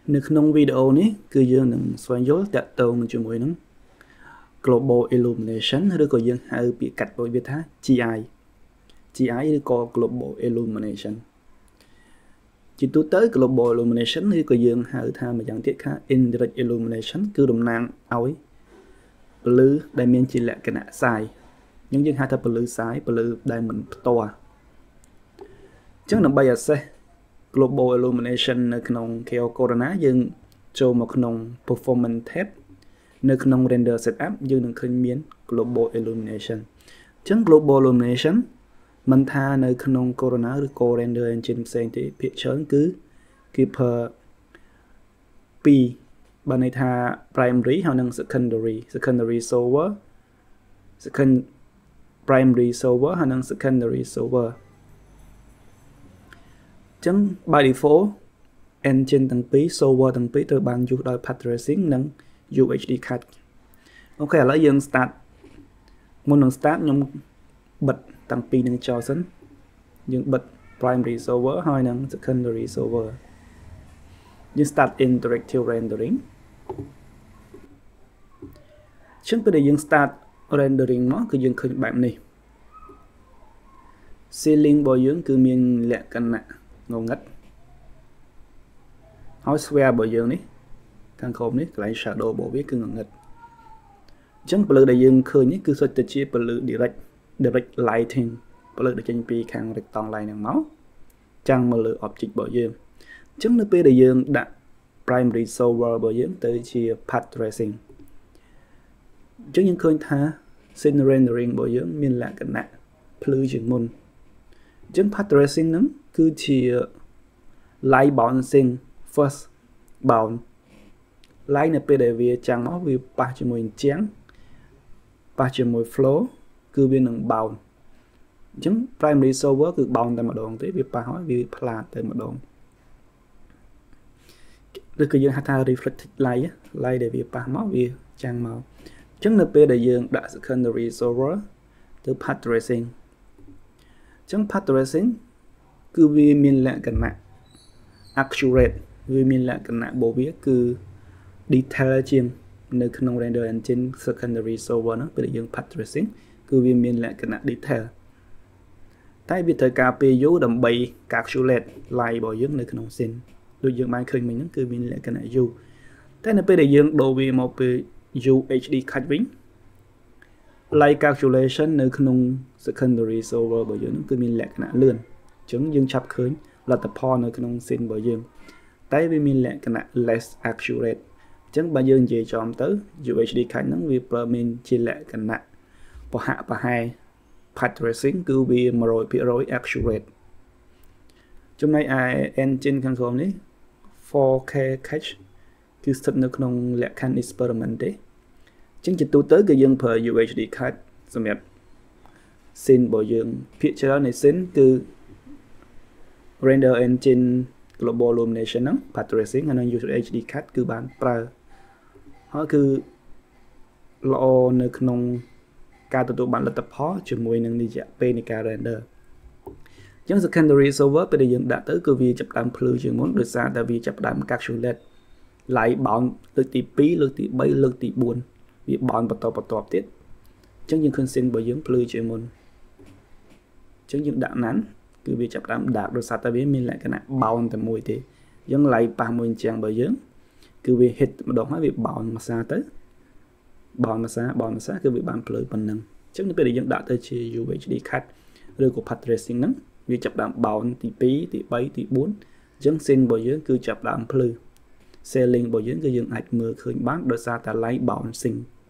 នៅក្នុងវីដេអូនេះគឺយើងនឹងស្វែងយល់តាក់ទងជាមួយនឹង Global Illumination ឬក៏យើងហៅពាក្យកាត់ដូចវាថា GI ឬក៏ Global Illumination ជាទូទៅ Global Illumination ឬក៏យើងហៅថាម្យ៉ាងទៀតថា Indirect Illumination គឺតំណាងឲ្យពន្លឺដែលមានជាលក្ខណៈផ្សាយយើងហៅថាពន្លឺផ្សាយពន្លឺដែលមិនផ្ទាល់អញ្ចឹងដើម្បី assess Global Illumination នៅក្នុង KO Corona យើងចូលមកក្នុង Performance tab នៅក្នុង Render Setup យើងនឹងឃើញមាន Global Illumination អញ្ចឹង Global Illumination មិនថានៅក្នុង Corona ឬក៏ Render Engine ផ្សេងទេភាគច្រើនគឺ per 2បើន័យថា Primary ហើយនិង Secondary Solver Primary Solver ហើយនិង Secondary Solverចឹង by default engine ទាំងពីរ solver ទាំងពីរត្រូវបានយុះដោយ path tracing និង UHD cut អូខេឥឡូវយើង start មុននឹង start ខ្ញុំបិទទាំងពីរនឹងចោលសិនយើងបិទ primary solver ហើយនិង secondary solver យើង start interactive rendering ចឹងពេលដែលយើង start rendering មកគឺយើងឃើញបែបនេះ ceiling របស់យើងគឺមានលក្ខណៈងងឹតហើយ sphere របស់យើងនេះខាងក្រោមនេះកន្លែង shadow របស់វាគឺងងឹតអញ្ចឹងពន្លឺដែលយើងឃើញនេះគឺសុទ្ធតែជាពន្លឺ direct lighting ពន្លឺដែលចេញពីខាង rectangle line ហ្នឹងមកចាំងមកលើ object របស់យើងអញ្ចឹងនៅពេលដែលយើងដាក់ primary solver របស់យើងទៅជា path tracing អញ្ចឹងយើងឃើញថា scene rendering របស់យើងមានលក្ខណៈភ្លឺជាងមុនអញ្ចឹង path tracing ហ្នឹងគឺជា light bouncing first bounce light នៅពេលដែលវាចាំងមកវាប៉ះជាមួយអញ្ចឹងប៉ះជាមួយ flow គឺវានឹង bounce អញ្ចឹង primary solver គឺ bounce តែម្ដងទេវាប៉ះហើយវាផ្លាតតែម្ដងឬក៏យើងហៅថា reflected light ដែលវាប៉ះមកវាចាំងមកអញ្ចឹងនៅពេលដែលយើងដាក់ secondary solver ទៅ path tracing អញ្ចឹង path tracing គឺវាមានលក្ខណៈ accurate វាមានលក្ខណៈរបស់វាគឺ detail ជាងនៅក្នុង render engine secondary solver ហ្នឹងពេលយើង path tracing គឺវាមានលក្ខណៈ detail តែវាត្រូវការពេលយូរដើម្បី calculate light របស់យើងនៅក្នុង scene ដូចយើងបានឃើញមិញហ្នឹងគឺមានលក្ខណៈយូរតែនៅពេលដែលយើងដូរវាមកពេល UHD cut វិញ light calculation នៅក្នុង secondary solver របស់យើងហ្នឹងគឺមានលក្ខណៈលឿនអញ្ចឹងយើងឆាប់ឃើញលទ្ធផលនៅក្នុង scene របស់យើងតែវាមានលក្ខណៈ less accurate អញ្ចឹងបើយើងនិយាយចំទៅ UHD cut ហ្នឹងវាប្រើមានជាលក្ខណៈប្រហាក់ប្រហែល path tracing គឺវា 100% accurate ចំណែកឯ engine ខាងក្រោមនេះ 4K catch គឺស្ថិតនៅក្នុងលក្ខខណ្ឌ experiment ទេអញ្ចឹងជាទូទៅគឺយើងប្រើ UHD cut សម្រាប់ scene របស់យើងភាគច្រើននៃ scene គឺ render engine global illumination ហ្នឹង path tracing ហើយនិង UHD cut គឺបានប្រើហើយគឺល្អនៅក្នុងការទទួលបានលទ្ធផលជាមួយនឹងរយៈពេលនៃការ render អញ្ចឹង secondary solver ពេលដែលយើងដាក់ទៅគឺវាចាប់ផ្ដើមភ្លឺជាងមុនដោយសារតែវាចាប់ផ្ដើម calculate light bound លើកទី2លើកទី3លើកទី4វា bound បន្តទៀតអញ្ចឹងយើងឃើញ scene របស់យើងភ្លឺជាងមុនអញ្ចឹងយើងដាក់ណាន់គឺវាចាប់ផ្ដើមដាក់ដោយសារតែវាមានលក្ខណៈ bound តែមួយទេអញ្ចឹង light ប៉ះមួយអញ្ចឹងរបស់យើងគឺវា hit ម្ដងហើយវា bound មួយសាទៅ bound មួយសាគឺវាបានភ្លឺប៉ុណ្ណឹងអញ្ចឹងនៅពេលដែលយើងដាក់ទៅជា UHD cut ឬក៏ path tracing ហ្នឹងវាចាប់ផ្ដើម bound ទី2ទី3ទី4អញ្ចឹង scene របស់យើងគឺចាប់ផ្ដើមភ្លឺ ceiling របស់យើងគឺយើងអាចមើលឃើញបានដោយសារតែ light bouncing